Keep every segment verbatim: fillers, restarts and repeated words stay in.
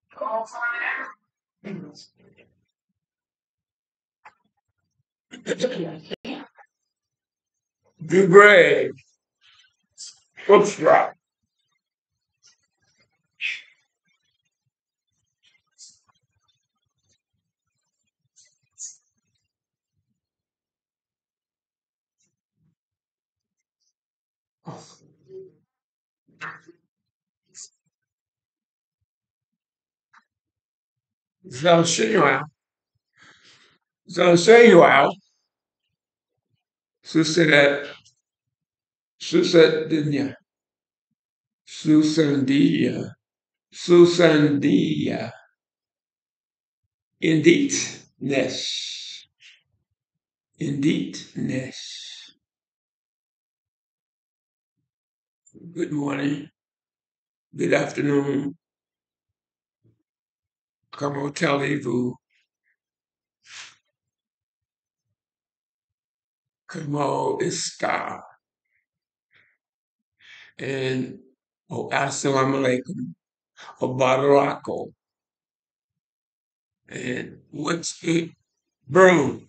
Be brave. What's right? Zaushinwa. Zaushinwa. Susanet. Susandinya. Susandia. Susandia. Indeedness. Indeedness. Good morning. Good afternoon. Como allez-vous? Como está? And oh, assalamu alaikum. Or barako. And what's it? Bro,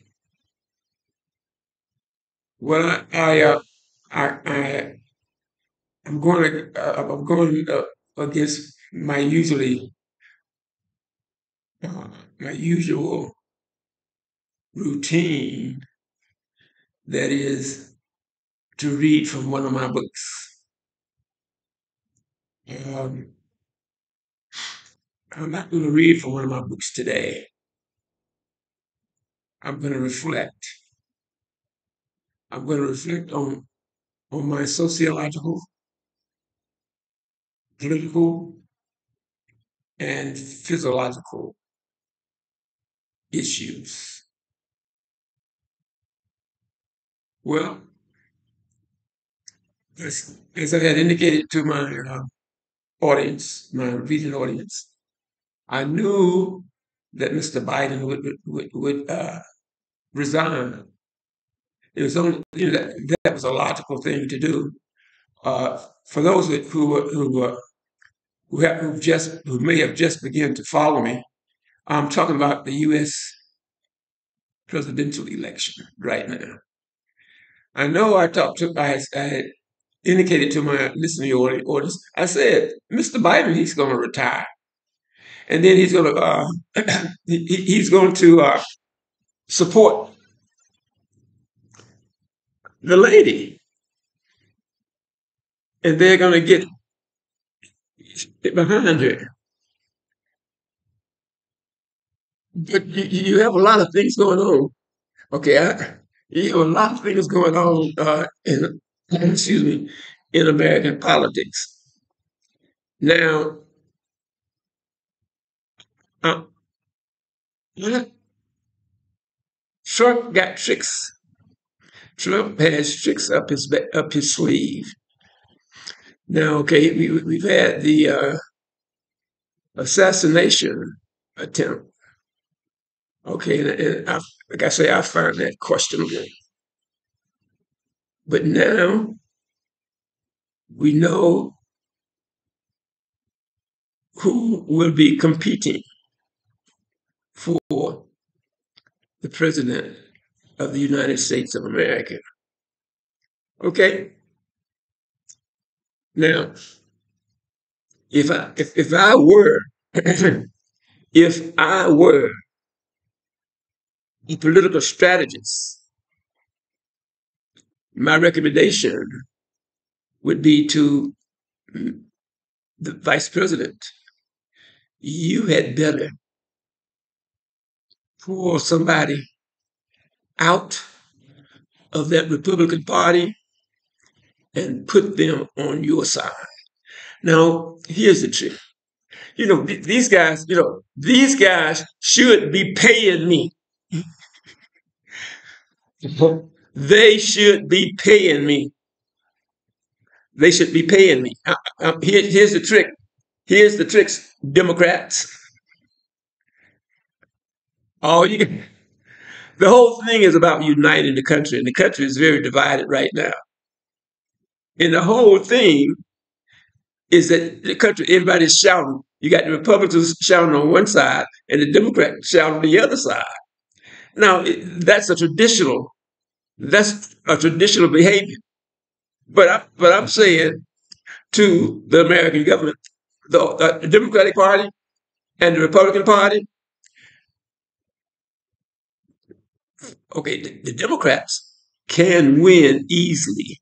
well, I, I, uh, I, I, I'm going to, uh, I'm going uh, against my usually, uh, my usual routine. That is to read from one of my books. Um, I'm not going to read from one of my books today. I'm going to reflect. I'm going to reflect on on my sociological, political, and physiological issues. Well, as, as I had indicated to my uh, audience, my reading audience, I knew that Mister Biden would would, would uh, resign. It was only, you know, that, that was a logical thing to do. Uh, for those who who who, uh, who, have, who just who may have just begun to follow me, I'm talking about the U S presidential election right now. I know I talked to I, I indicated to my listening audience. I said, Mister Biden, he's going to retire, and then he's going to uh, he, he's going to uh, support the lady, and they're going to get behind her. But you, you have a lot of things going on. Okay, I, you have a lot of things going on uh, in excuse me in American politics now. Uh, Trump got tricks. Trump has tricks up his up his sleeve. Now, okay, we, we've had the uh, assassination attempt. Okay, and, and I, like I say, I find that questionable. But now we know who will be competing for the president of the United States of America. Okay. Now, if I if, if I were if I were a political strategist, my recommendation would be to the vice president. You had better pull somebody out of that Republican Party and put them on your side. Now, here's the trick. You know, th- these guys, you know, these guys should be paying me. They should be paying me. They should be paying me. Uh, uh, here, here's the trick. Here's the tricks, Democrats. All you can, the whole thing is about uniting the country, and the country is very divided right now. And the whole thing is that the country, everybody's shouting, You got the Republicans shouting on one side and the Democrats shouting on the other side. Now, that's a traditional, that's a traditional behavior. But I, but I'm saying to the American government, the, uh, the Democratic Party and the Republican Party, okay, the, the Democrats can win easily.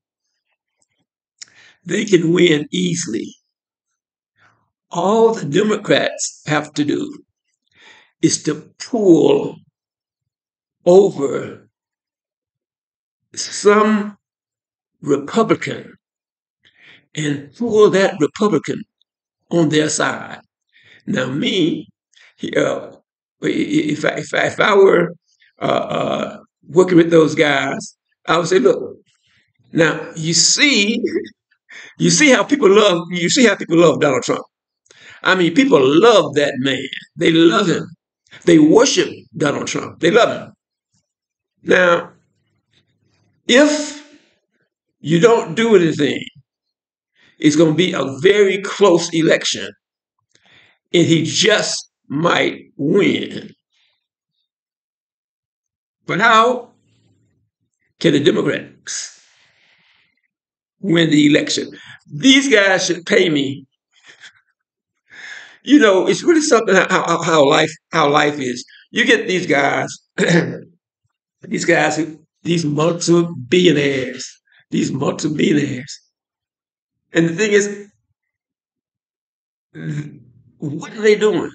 They can win easily. All the Democrats have to do is to pull over some Republican and pull that Republican on their side. Now, me, uh, if, I, if, I, if I were uh, uh, working with those guys, I would say, look, now you see, you see how people love, you see how people love Donald Trump. I mean, people love that man. They love him. They worship Donald Trump. They love him. Now, if you don't do anything, it's going to be a very close election, and he just might win. But how can the Democrats win the election? These guys should pay me. You know, it's really something how, how, how life how life is. You get these guys, these guys, who, these multi-billionaires, these multi-billionaires. And the thing is, what are they doing?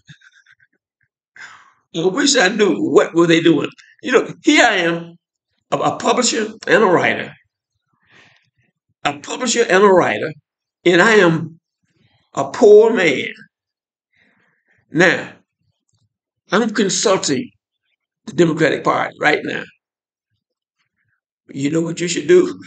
I wish I knew what were they doing. You know, here I am, a, a publisher and a writer, a publisher and a writer, and I am a poor man. Now, I'm consulting the Democratic Party right now. You know what you should do?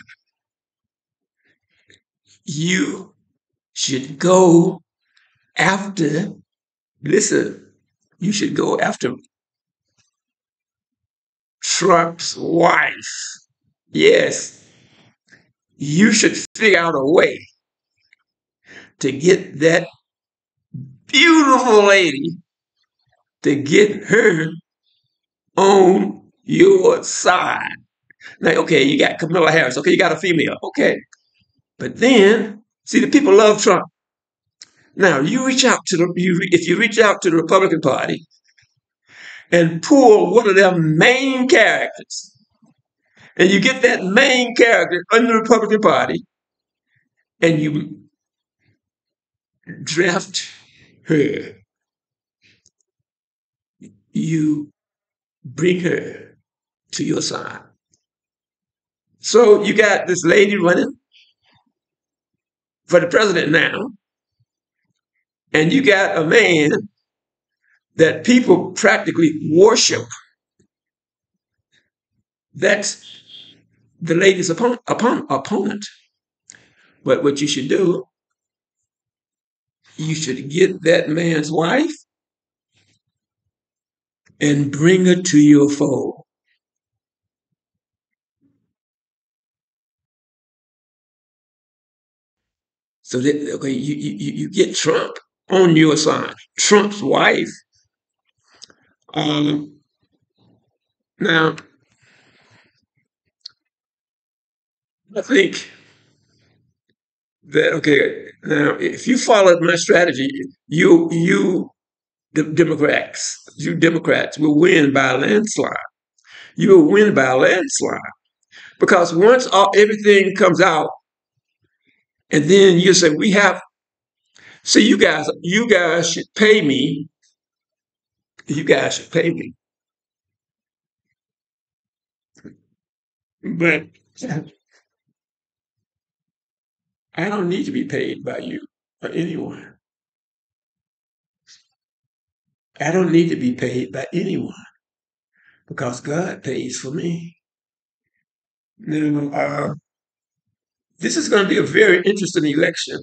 You should go after, listen, you should go after Trump's wife. Yes, you should figure out a way to get that beautiful lady, to get her on your side. Now, okay, you got Kamala Harris. Okay, you got a female. Okay. But then, see, the people love Trump. Now, you reach out to the, you, if you reach out to the Republican Party and pull one of their main characters, and you get that main character in the Republican Party, and you draft her, you bring her to your side. So you got this lady running for the president now, and you got a man that people practically worship. That's the lady's opponent, opponent. But what you should do, you should get that man's wife and bring her to your fold. So that, okay, you, you, you get Trump on your side, Trump's wife. Um, now, I think that, okay, now, if you followed my strategy, you, you, the Democrats, you Democrats will win by a landslide. You will win by a landslide. Because once all, everything comes out, and then you say, we have, see, you guys, you guys should pay me. You guys should pay me. But I don't need to be paid by you or anyone. I don't need to be paid by anyone because God pays for me. Now, uh, this is going to be a very interesting election.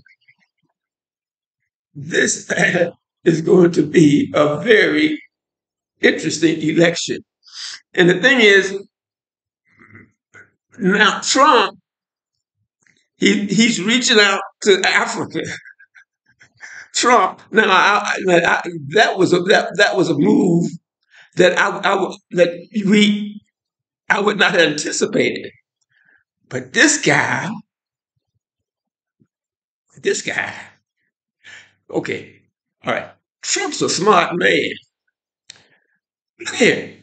This is going to be a very interesting election. And the thing is, now Trump, he, he's reaching out to Africa. Trump. Now, I, I, I, that was a that, that was a move that I, I would- that we I would not have anticipated. But this guy, this guy, okay, all right. Trump's a smart man. Look here,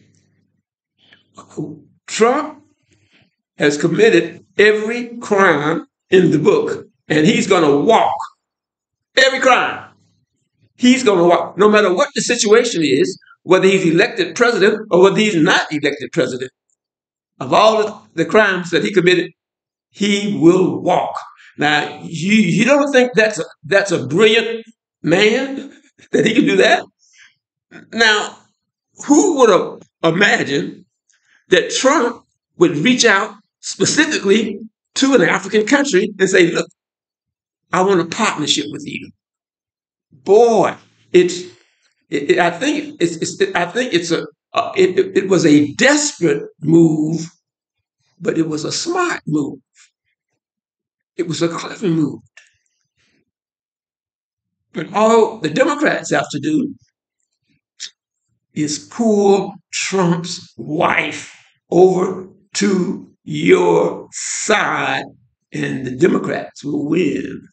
Trump has committed every crime in the book, and he's going to walk every crime. He's going to walk, no matter what the situation is, whether he's elected president or whether he's not elected president. Of all the crimes that he committed, he will walk. Now, you, you don't think that's a, that's a brilliant man that he can do that? Now, who would have imagined that Trump would reach out specifically to an African country and say, look, I want a partnership with you. Boy, it's, it, it, I think it's, it's it, I think it's a, uh, it, it was a desperate move, but it was a smart move. It was a clever move. But all the Democrats have to do is pull Trump's wife over to your side, and the Democrats will win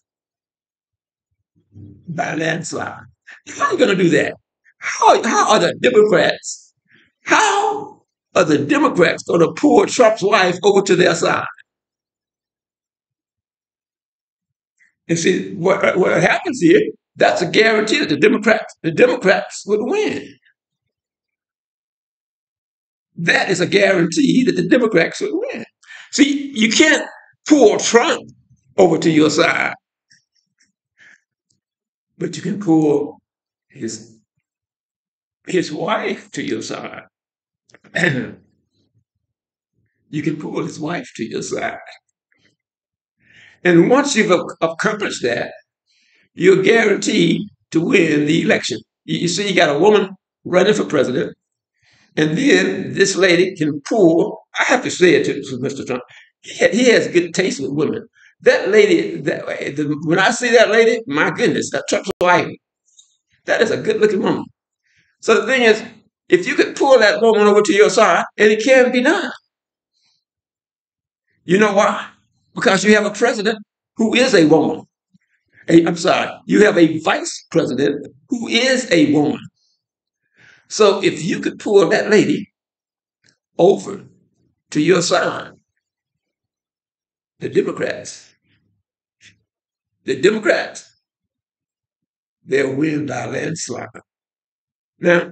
by landslide. How are you going to do that? How, how are the Democrats? How are the Democrats going to pull Trump's wife over to their side? And see what what happens here. That's a guarantee that the Democrats the Democrats would win. That is a guarantee that the Democrats would win. See, you can't pull Trump over to your side, but you can pull his his wife to your side. You can pull his wife to your side. And once you've accomplished that, you're guaranteed to win the election. You, you see, you got a woman running for president, and then this lady can pull. I have to say it to, to Mister Trump. He, he has good taste with women. That lady, that the, when I see that lady, my goodness, that Trump's wife, that is a good-looking woman. So the thing is, if you could pull that woman over to your side, and it can be done. You know why? Because you have a president who is a woman. A, I'm sorry, you have a vice president who is a woman. So if you could pull that lady over to your side, the Democrats, the Democrats, they'll win by a landslide. Now,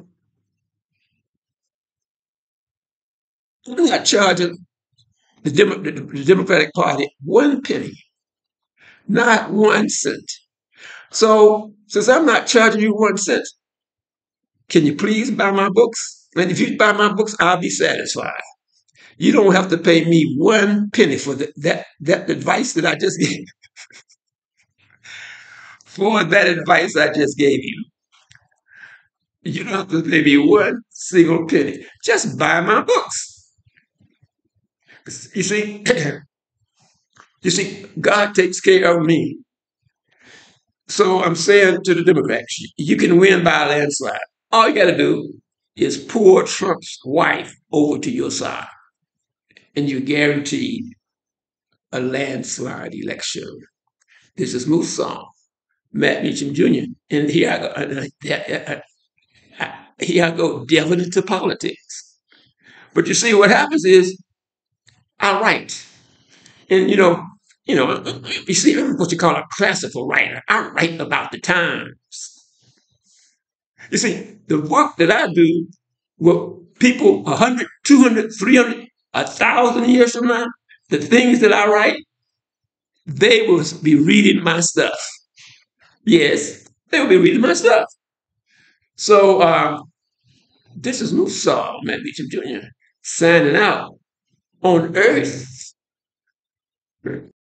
I'm not charging the, Demo- the, the Democratic Party one penny, not one cent. So since I'm not charging you one cent, can you please buy my books? And if you buy my books, I'll be satisfied. You don't have to pay me one penny for the, that that advice that I just gave. For that advice I just gave you. You don't have to pay me one single penny. Just buy my books. You see, you see, God takes care of me. So I'm saying to the Democrats, you can win by a landslide. All you got to do is pull Trump's wife over to your side, and you're guaranteed a landslide election. This is MUSAU MattmeachamJR, Junior And here I go, here I go delving into politics. But you see, what happens is I write, and you know, you know, you see, I'm what you call a classical writer. I write about the times. You see, the work that I do, well, people one hundred, two hundred, three hundred, one thousand years from now, the things that I write, they will be reading my stuff. Yes, they will be reading my stuff. So uh, this is MUSAU MattmeachamJR Junior signing out on Earth.